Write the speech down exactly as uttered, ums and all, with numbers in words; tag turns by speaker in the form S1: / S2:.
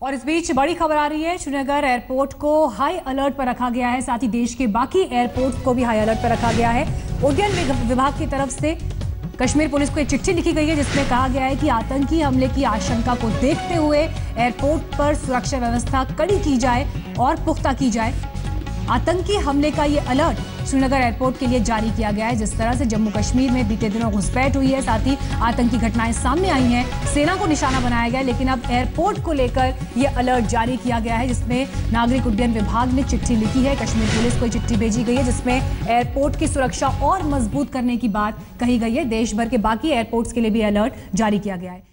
S1: और इस बीच बड़ी खबर आ रही है, श्रीनगर एयरपोर्ट को हाई अलर्ट पर रखा गया है। साथ ही देश के बाकी एयरपोर्ट को भी हाई अलर्ट पर रखा गया है। उड्डयन विभाग की तरफ से कश्मीर पुलिस को एक चिट्ठी लिखी गई है जिसमें कहा गया है कि आतंकी हमले की आशंका को देखते हुए एयरपोर्ट पर सुरक्षा व्यवस्था कड़ी की जाए और पुख्ता की जाए। आतंकी हमले का ये अलर्ट श्रीनगर एयरपोर्ट के लिए जारी किया गया है। जिस तरह से जम्मू कश्मीर में बीते दिनों घुसपैठ हुई है, साथ ही आतंकी घटनाएं सामने आई हैं, सेना को निशाना बनाया गया, लेकिन अब एयरपोर्ट को लेकर यह अलर्ट जारी किया गया है जिसमें नागरिक उड्डयन विभाग ने चिट्ठी लिखी है। कश्मीर पुलिस को चिट्ठी भेजी गई है जिसमें एयरपोर्ट की सुरक्षा और मजबूत करने की बात कही गई है। देश भर के बाकी एयरपोर्ट्स के लिए भी अलर्ट जारी किया गया है।